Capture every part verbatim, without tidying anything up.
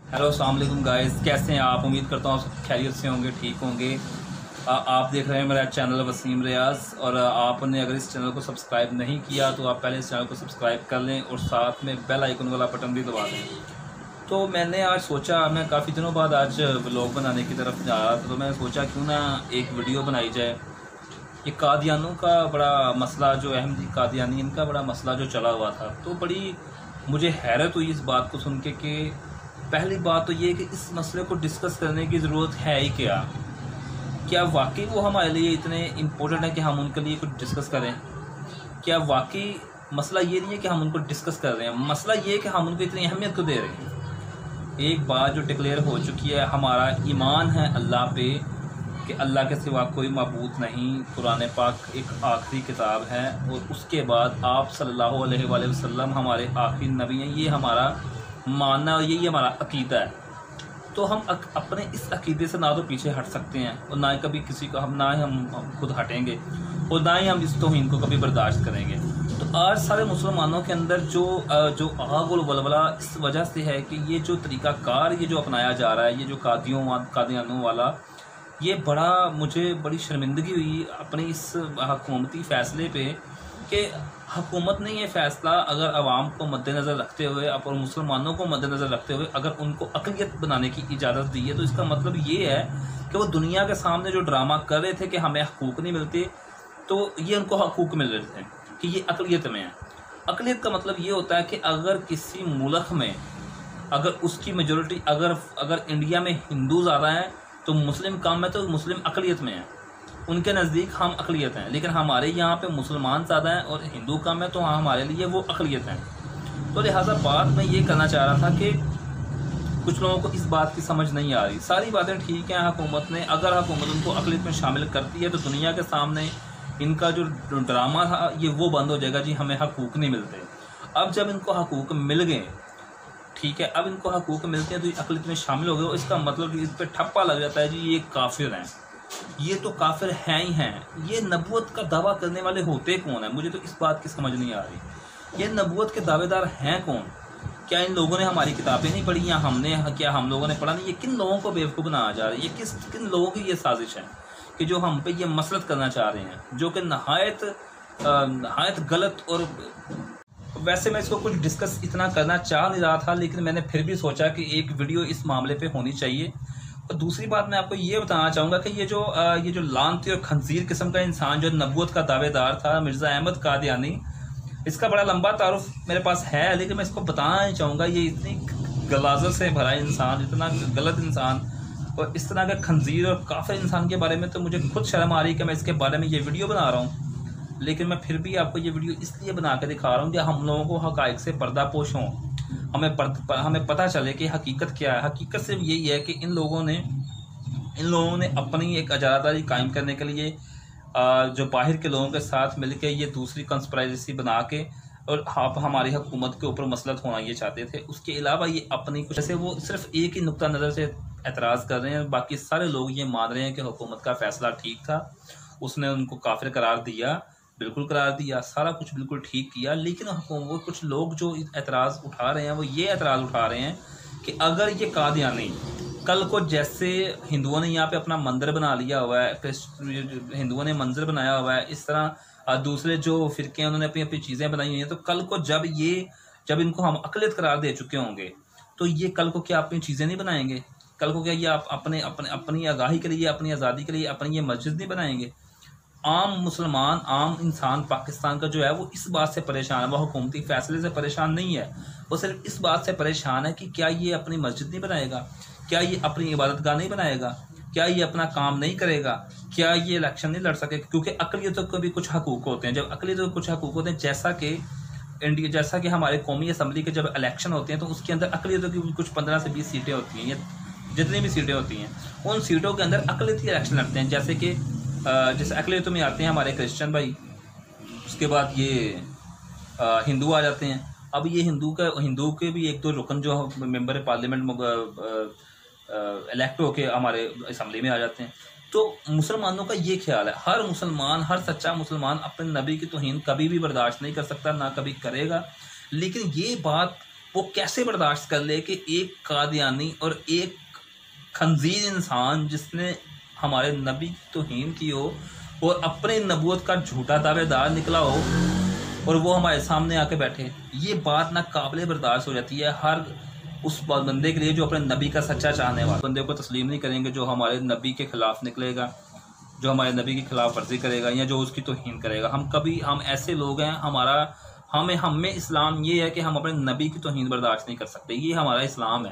Hello अस्सलाम वालेकुम guys, कैसे हैं आप? उम्मीद करता हूँ आप खैरियत से होंगे, ठीक होंगे। आ, आप देख रहे हैं मेरा चैनल वसीम रियाज, और आपने अगर इस चैनल को सब्सक्राइब नहीं किया तो आप पहले इस चैनल को सब्सक्राइब कर लें और साथ में बेल आइकन वाला बटन भी दबा दें। तो मैंने आज सोचा, मैं काफ़ी दिनों बाद आज व्लॉग बनाने की तरफ जा रहा था, तो मैंने सोचा क्यों ना एक वीडियो बनाई जाए। ये कादियानों का बड़ा मसला, जो अहमदी कादियानी, इनका बड़ा मसला जो चला हुआ था, तो बड़ी मुझे हैरत हुई इस बात को सुन के कि पहली बात तो ये कि इस मसले को डिस्कस करने की ज़रूरत है ही क्या? क्या वाकई वो हमारे लिए इतने इम्पोर्टेंट है कि हम उनके लिए कुछ डिस्कस करें? क्या वाकई मसला ये नहीं है कि हम उनको डिस्कस कर रहे हैं, मसला ये है कि हम उनको इतनी अहमियत क्यों दे रहे हैं? एक बात जो डिक्लेयर हो चुकी है, हमारा ईमान है अल्लाह पे कि अल्लाह के सिवा कोई मबूद नहीं। कुरान पाक एक आखिरी किताब है और उसके बाद आप सल्लल्लाहु अलैहि वसल्लम हमारे आखिरी नबी हैं। ये हमारा मानना और यही हमारा अकीदा है। तो हम अक, अपने इस अकीदे से ना तो पीछे हट सकते हैं और ना ही कभी किसी को हम ना ही हम, हम खुद हटेंगे और ना ही हम इस तौहीन को कभी बर्दाश्त करेंगे। तो आज सारे मुसलमानों के अंदर जो जो आग और वलवला इस वजह से है कि ये जो तरीक़ाकार ये जो अपनाया जा रहा है, ये जो कादियों कादियानों वाला, ये बड़ा मुझे बड़ी शर्मिंदगी हुई अपने इस हुकूमती फ़ैसले पे कि हुकूमत ने ये फ़ैसला अगर आवाम को मद्देनज़र रखते हुए और मुसलमानों को मद्देनज़र रखते हुए अगर उनको अक़लियत बनाने की इजाज़त दी है, तो इसका मतलब ये है कि वो दुनिया के सामने जो ड्रामा कर रहे थे कि हमें हकूक़ नहीं मिलते, तो ये उनको हकूक़ मिल रहे थे कि ये अक़लियत में है। अक़लियत का मतलब ये होता है कि अगर किसी मुल्क में अगर उसकी मेजॉरिटी अगर अगर इंडिया में हिंदू ज़्यादा हैं तो मुस्लिम कम है, तो मुस्लिम अक़लियत में है। उनके नज़दीक हम अक़लियत हैं, लेकिन हमारे यहाँ पे मुसलमान ज़्यादा हैं और हिंदू कम है, तो हाँ हमारे लिए वो अक़लियत हैं। तो लिहाजा बात मैं ये करना चाह रहा था कि कुछ लोगों को इस बात की समझ नहीं आ रही। सारी बातें ठीक हैं, हुकूमत ने अगर हुकूमत उनको अक़लियत में शामिल करती है तो दुनिया के सामने इनका जो ड्रामा था ये वो बंद हो जाएगा, जी हमें हकूक़ नहीं मिलते। अब जब इनको हकूक़ मिल गए, ठीक है, अब इनको हकूक़ मिलते हैं तो ये अक़लियत में शामिल हो गए, और इसका मतलब इस पर ठप्पा लग जाता है, जी ये काफिर हैं, ये तो काफिर हैं ही हैं। ये नबूवत का दावा करने वाले होते कौन है? मुझे तो इस बात की समझ नहीं आ रही। ये नबूवत के दावेदार हैं कौन? क्या इन लोगों ने हमारी किताबें नहीं पढ़ी, या हमने क्या हम लोगों ने पढ़ा नहीं? ये किन लोगों को बेवकूफ़ बनाया जा रहा है? ये किस किन लोगों की ये साजिश है कि जो हम पे ये मसलत करना चाह रहे हैं, जो कि नहायत नहायत गलत। और वैसे मैं इसको कुछ डिस्कस इतना करना चाह नहीं रहा था, लेकिन मैंने फिर भी सोचा कि एक वीडियो इस मामले पे होनी चाहिए। और दूसरी बात मैं आपको ये बताना चाहूँगा कि ये जो ये जो लानती और खंजीर किस्म का इंसान जो नबूवत का दावेदार था, मिर्ज़ा अहमद कादियानी, इसका बड़ा लंबा तारुफ मेरे पास है, लेकिन मैं इसको बताना नहीं चाहूँगा। ये इतनी गलाजत से भरा इंसान, इतना गलत इंसान और इस तरह का खंजीर और काफिर इंसान के बारे में तो मुझे खुद शर्म आ रही है कि मैं इसके बारे में ये वीडियो बना रहा हूँ। लेकिन मैं फिर भी आपको ये वीडियो इसलिए बना के दिखा रहा हूँ कि हम लोगों को हक़ाइक़ से पर्दापोश हों, हमें पर, हमें पता चले कि हकीकत क्या है। हकीकत सिर्फ यही है कि इन लोगों ने इन लोगों ने अपनी एक अजादारी कायम करने के लिए जो बाहर के लोगों के साथ मिलकर ये दूसरी कंस्पिरेसी बना के और आप हमारी हुकूमत के ऊपर मसलत होना ये चाहते थे। उसके अलावा ये अपनी कुछ ऐसे वो सिर्फ एक ही नुक्ता नज़र से एतराज़ कर रहे हैं, बाकी सारे लोग ये मान रहे हैं कि हुकूमत का फ़ैसला ठीक था, उसने उनको काफिर करार दिया, बिल्कुल करार दिया, सारा कुछ बिल्कुल ठीक किया। लेकिन वो कुछ लोग जो एतराज़ उठा रहे हैं वो ये एतराज़ उठा रहे हैं कि अगर ये कादियानी कल को, जैसे हिंदुओं ने यहाँ पे अपना मंदिर बना लिया हुआ है, हिंदुओं ने मंदिर बनाया हुआ है, इस तरह दूसरे जो फ़िरके हैं उन्होंने अपनी अपनी चीज़ें बनाई हुई हैं, तो कल को जब ये जब इनको हम अक़लियत करार दे चुके होंगे तो ये कल को क्या अपनी चीज़ें नहीं बनाएंगे? कल को क्या ये आप अपने अपने अपनी आगाही के लिए, अपनी आज़ादी के लिए अपनी ये मस्जिद नहीं बनाएंगे? आम मुसलमान, आम इंसान पाकिस्तान का जो है वो इस बात से परेशान है, वो हुकूमती फ़ैसले से परेशान नहीं है, वो सिर्फ इस बात से परेशान है कि क्या ये अपनी मस्जिद नहीं बनाएगा, क्या ये अपनी इबादतगाह नहीं बनाएगा, क्या ये अपना काम नहीं करेगा, क्या ये इलेक्शन नहीं लड़ सकेगा? क्योंकि अक़लियतों को भी कुछ हकूक़ होते हैं। जब अक़लियतों को कुछ हकूक़ होते हैं, जैसा कि इंडिया जैसा कि हमारे कौमी असम्बली के जब इलेक्शन होते हैं तो उसके अंदर अक़लियतों की कुछ पंद्रह से बीस सीटें होती हैं, या जितनी भी सीटें होती हैं उन सीटों के अंदर अक़लियती इलेक्शन लड़ते हैं। जैसे कि जैसे अक़लियतों में आते हैं हमारे क्रिश्चियन भाई, उसके बाद ये हिंदू आ जाते हैं। अब ये हिंदू का हिंदू के भी एक दो रुकन जो मेंबर पार्लियामेंट इलेक्ट होके हमारे असम्बली में आ जाते हैं। तो मुसलमानों का ये ख्याल है, हर मुसलमान, हर सच्चा मुसलमान अपने नबी की तौहीन कभी भी बर्दाश्त नहीं कर सकता, ना कभी करेगा। लेकिन ये बात वो कैसे बर्दाश्त कर ले कि एक कादियानी और एक खंजीर इंसान जिसने हमारे नबी की तौहीन की हो और अपने नबूवत का झूठा दावेदार निकला हो और वो हमारे सामने आके बैठे, ये बात ना काबिल बर्दाश्त हो जाती है हर उस बंदे के लिए जो अपने नबी का सच्चा चाहने वाला। बंदे को तस्लीम नहीं करेंगे जो हमारे नबी के खिलाफ निकलेगा, जो हमारे नबी की खिलाफ वर्जी करेगा या जो उसकी तौहीन करेगा। हम कभी हम ऐसे लोग हैं, हमारा हमें हम में इस्लाम ये है कि हम अपने नबी की तौहीन बर्दाश्त नहीं कर सकते। ये हमारा इस्लाम है,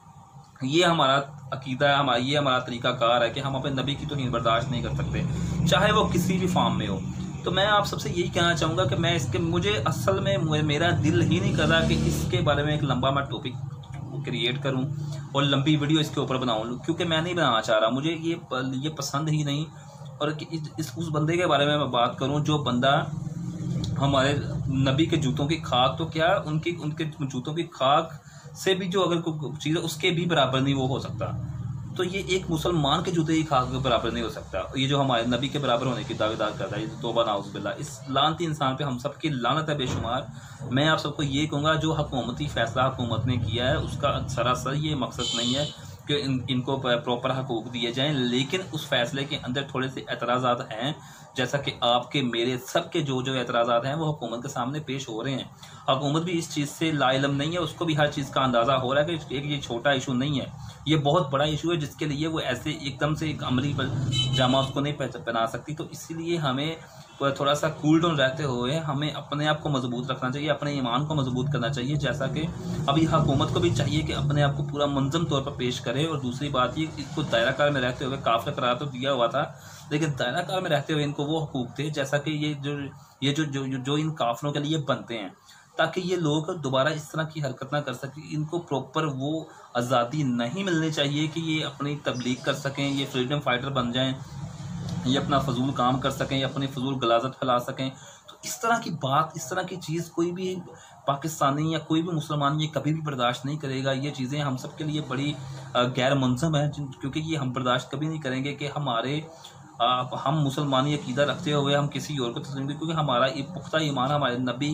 ये हमारा अकीदा है, हमारा ये हमारा तरीक़ाकार है कि हम अपने नबी की तौहीन बर्दाश्त नहीं कर सकते, चाहे वो किसी भी फॉर्म में हो। तो मैं आप सबसे यही कहना चाहूँगा कि मैं इसके मुझे असल में मेरा दिल ही नहीं कर रहा कि इसके बारे में एक लंबा मैं टॉपिक क्रिएट करूं और लंबी वीडियो इसके ऊपर बनाऊं, क्योंकि मैं नहीं बनाना चाह रहा, मुझे ये ये पसंद ही नहीं। और इस उस बंदे के बारे में मैं बात करूं जो बंदा हमारे नबी के जूतों की खाक, तो क्या उनकी उनके जूतों की खाक से भी जो अगर कोई चीज़ है उसके भी बराबर नहीं वो हो सकता, तो ये एक मुसलमान के जूते की खाक के बराबर नहीं हो सकता। ये जो हमारे नबी के बराबर होने की दावेदार करता है, ये तो तौबा नाउज़ बिल्लाह, इस लानती इंसान पे हम सब की लानत है बेशुमार। मैं आप सबको ये कहूँगा जो हुकूमती फैसला हुकूमत ने किया है उसका सरासर ये मकसद नहीं है कि इन इनको प्रॉपर हकूक़ दिए जाएँ, लेकिन उस फैसले के अंदर थोड़े से एतराज़ात हैं, जैसा कि आपके मेरे सब के जो जो एतराज़ात हैं वो हुकूमत के सामने पेश हो रहे हैं। हुकूमत भी इस चीज़ से लाइलम नहीं है, उसको भी हर चीज़ का अंदाज़ा हो रहा है कि एक ये छोटा इशू नहीं है, ये बहुत बड़ा इशू है जिसके लिए वो ऐसे एकदम से एक अमली जामा उसको नहीं पहना सकती। तो इसीलिए हमें थोड़ा सा कूल डाउन रहते हुए हमें अपने आप को मजबूत रखना चाहिए, अपने ईमान को मजबूत करना चाहिए, जैसा कि अभी हुकूमत को भी चाहिए कि अपने आप को पूरा मुंज़म तौर पर पेश करे। और दूसरी बात ये, इसको दायराकार में रहते हुए काफ़िल करार तो दिया हुआ था, लेकिन दायराकार में रहते हुए इनको वो हकूक़ थे जैसा कि ये जो ये जो जो जो इन काफिलों के लिए बनते हैं, ताकि ये लोग दोबारा इस तरह की हरकत ना कर सकें। इनको प्रॉपर वो आज़ादी नहीं मिलनी चाहिए कि ये अपनी तबलीग कर सकें, ये फ्रीडम फाइटर बन जाएं, ये अपना फजूल काम कर सकें, या अपनी फजूल गलाजत फैला सकें। तो इस तरह की बात, इस तरह की चीज़ कोई भी पाकिस्तानी या कोई भी मुसलमान ये कभी भी बर्दाश्त नहीं करेगा। ये चीज़ें हम सब के लिए बड़ी गैर मुनज़म है, क्योंकि ये हम बर्दाश्त कभी नहीं करेंगे कि हमारे आ, हम मुसलमानी अकीदा रखते हुए हम किसी और को तस्लीम करें, क्योंकि हमारा एक पुख्ता ईमान, हमारे नबी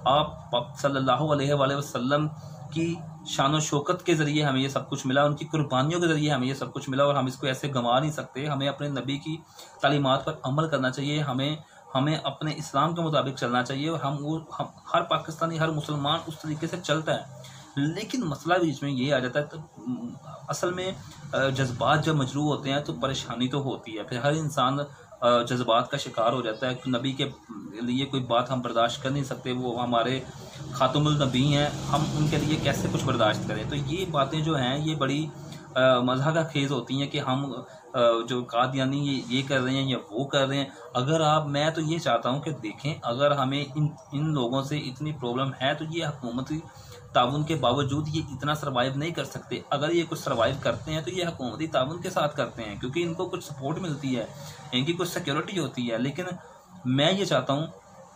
आप सल्लल्लाहु अलैहि वसल्लम की शान व शौकत के ज़रिए हमें ये सब कुछ मिला, उनकी कुर्बानियों के ज़रिए हमें ये सब कुछ मिला, और हम इसको ऐसे गंवा नहीं सकते। हमें अपने नबी की तालीमात पर अमल करना चाहिए, हमें हमें अपने इस्लाम के मुताबिक चलना चाहिए, और हम वो हम हर पाकिस्तानी, हर मुसलमान उस तरीके से चलता है। लेकिन मसला बीच में ये आ जाता है, तो असल में जज्बात जब मजरू होते हैं तो परेशानी तो होती है, फिर हर इंसान जज्बात का शिकार हो जाता है। नबी के लिए कोई बात हम बर्दाश्त कर नहीं सकते, वो हमारे खातमुल नबी हैं, हम उनके लिए कैसे कुछ बर्दाश्त करें। तो ये बातें जो हैं ये बड़ी मज़ा का खेज़ होती हैं कि हम आ, जो कादियानी ये ये कर रहे हैं या वो कर रहे हैं। अगर आप, मैं तो ये चाहता हूँ कि देखें, अगर हमें इन इन लोगों से इतनी प्रॉब्लम है तो ये हुकूमती ताउन के बावजूद ये इतना सर्वाइव नहीं कर सकते। अगर ये कुछ सर्वाइव करते हैं तो ये हुकूमती ताउन के साथ करते हैं, क्योंकि इनको कुछ सपोर्ट मिलती है, इनकी कुछ सिक्योरिटी होती है। लेकिन मैं ये चाहता हूँ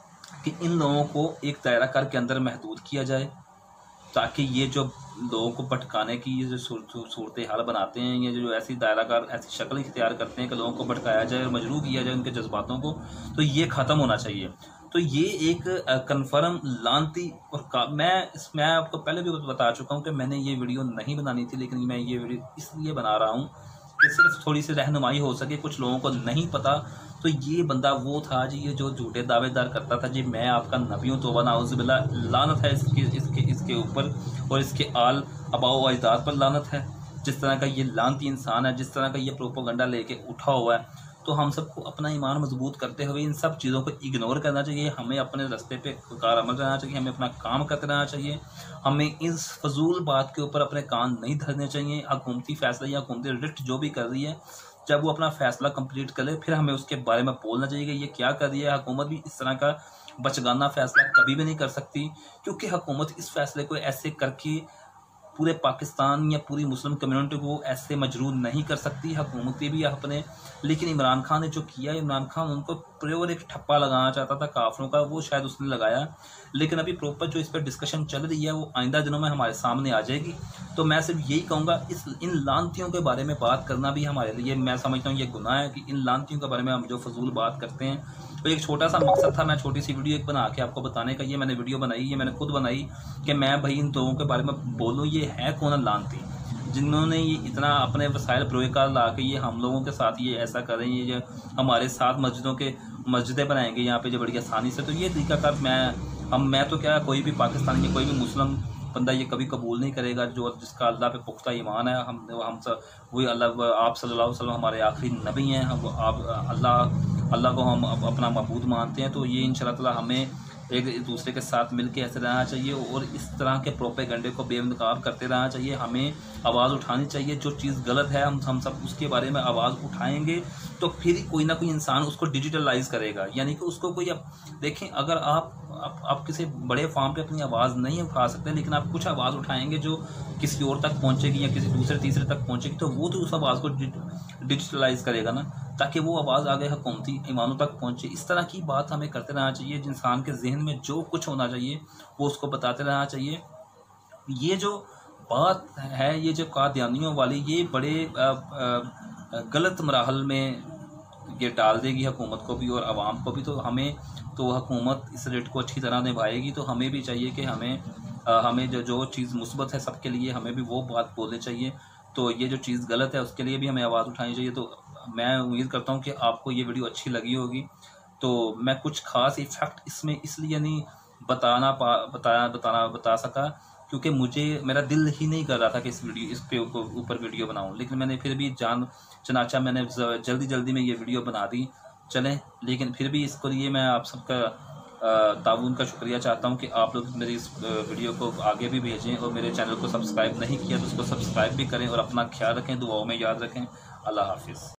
कि इन लोगों को एक दायराकार के अंदर महदूद किया जाए, ताकि ये जो लोगों को भटकाने की ये जो सूरत हाल बनाते हैं, ये जो ऐसी दायराकार ऐसी शक्ल इख्तियार करते हैं कि लोगों को भटकाया जाए और मजबूर किया जाए उनके जज्बातों को, तो ये ख़त्म होना चाहिए। तो ये एक कन्फर्म लानती और मैं इस मैं आपको पहले भी बता चुका हूँ कि मैंने ये वीडियो नहीं बनानी थी, लेकिन मैं ये वीडियो इसलिए बना रहा हूँ कि सिर्फ थोड़ी सी रहनुमाई हो सके। कुछ लोगों को नहीं पता, तो ये बंदा वो था जी, ये जो झूठे दावेदार करता था जी मैं आपका नबी हूँ, तौबा नाउज़ बिल्लाह, लानत है इसके इसके इसके ऊपर और इसके आल अबाओ अजदाद पर लानत है। जिस तरह का ये लानती इंसान है, जिस तरह का ये प्रोपोगंडा लेके उठा हुआ है, तो हम सबको अपना ईमान मजबूत करते हुए इन सब चीज़ों को इग्नोर करना चाहिए। हमें अपने रास्ते पे कारअमल रहना चाहिए, हमें अपना काम करते रहना चाहिए, हमें इस फजूल बात के ऊपर अपने कान नहीं धरने चाहिए। हुकूमती फैसला या हुकूमती रिट जो भी कर रही है, जब वो अपना फैसला कंप्लीट कर ले फिर हमें उसके बारे में बोलना चाहिए कि ये क्या कर रही है। हुकूमत भी इस तरह का बचगाना फैसला कभी भी नहीं कर सकती, क्योंकि हुकूमत इस फैसले को ऐसे करके पूरे पाकिस्तान या पूरी मुस्लिम कम्युनिटी को ऐसे मजरूर नहीं कर सकती हुकूमतें भी अपने। लेकिन इमरान खान ने जो किया, इमरान खान उनको प्योर एक ठप्पा लगाना चाहता था काफिरों का, वो शायद उसने लगाया। लेकिन अभी प्रॉपर जो इस पर डिस्कशन चल रही है वो आइंदा दिनों में हमारे सामने आ जाएगी। तो मैं सिर्फ यही कहूँगा, इस इन लानतियों के बारे में बात करना भी हमारे लिए, मैं समझता हूँ ये गुनाह है कि इन लानतियों के बारे में हम जो फजूल बात करते हैं। तो एक छोटा सा मकसद था, मैं छोटी सी वीडियो एक बना के आपको बताने का। ये मैंने वीडियो बनाई, ये मैंने खुद बनाई कि मैं भाई इन लोगों के बारे में बोलूँ, ये है कौन लानती जिन्होंने ये इतना अपने वसाइल प्रोकार ला के ये हम लोगों के साथ ये ऐसा कर रहे हैं, ये हमारे साथ मस्जिदों के मस्जिदें बनाएंगे यहाँ पे जो बड़ी आसानी से। तो ये तरीकाकार मैं हम मैं तो क्या कोई भी पाकिस्तानी या कोई भी मुस्लिम बंदा ये कभी कबूल नहीं करेगा, जो जिसका अल्लाह पे पुख्ता ईमान है। हम हम सब वही अल्लाह, आप सल्लल्लाहु अलैहि वसल्लम हमारे आखिरी नबी हैं, हम आप अल्लाह अल्लाह को हम अपना मबूद मानते हैं। तो ये इंशाअल्लाह ताला हमें एक दूसरे के साथ मिलके ऐसे रहना चाहिए और इस तरह के प्रोपेगेंडे को बेनकाब करते रहना चाहिए। हमें आवाज़ उठानी चाहिए, जो चीज़ गलत है हम हम सब उसके बारे में आवाज़ उठाएंगे तो फिर कोई ना कोई इंसान उसको डिजिटलाइज करेगा। यानी कि उसको कोई, अब देखें, अगर आप आप, आप किसी बड़े फार्म पे अपनी आवाज़ नहीं उठा सकते, लेकिन आप कुछ आवाज़ उठाएंगे जो किसी और तक पहुंचेगी या किसी दूसरे तीसरे तक पहुंचेगी, तो वो तो उस आवाज़ को डिजिटलाइज करेगा ना, ताकि वो आवाज़ आगे हुकूमती ईमानों तक पहुंचे। इस तरह की बात हमें करते रहना चाहिए। इंसान के जहन में जो कुछ होना चाहिए वो उसको बताते रहना चाहिए। ये जो बात है, ये जो कादियानियों वाली, ये बड़े आ, आ, गलत मराहल में ये डाल देगी हुकूमत को भी और आवाम को भी। तो हमें तो हुकूमत इस रेट को अच्छी तरह निभाएगी, तो हमें भी चाहिए कि हमें आ, हमें जो जो चीज़ मुस्बत है सबके लिए, हमें भी वो बात बोलनी चाहिए। तो ये जो चीज़ गलत है उसके लिए भी हमें आवाज़ उठानी चाहिए। तो मैं उम्मीद करता हूँ कि आपको ये वीडियो अच्छी लगी होगी। तो मैं कुछ ख़ास इफेक्ट इसमें इसलिए नहीं बताना पा बताया बताना बता सका क्योंकि मुझे मेरा दिल ही नहीं कर रहा था कि इस वीडियो इस पे ऊपर वीडियो बनाऊं, लेकिन मैंने फिर भी जान चनाचा मैंने जल्दी जल्दी में ये वीडियो बना दी। चलें, लेकिन फिर भी इसको लिए मैं आप सबका ताउन का शुक्रिया चाहता हूं कि आप लोग मेरी इस वीडियो को आगे भी भेजें और मेरे चैनल को सब्सक्राइब नहीं किया तो उसको सब्सक्राइब भी करें और अपना ख्याल रखें, दुआओं में याद रखें। अल्लाह हाफिज़।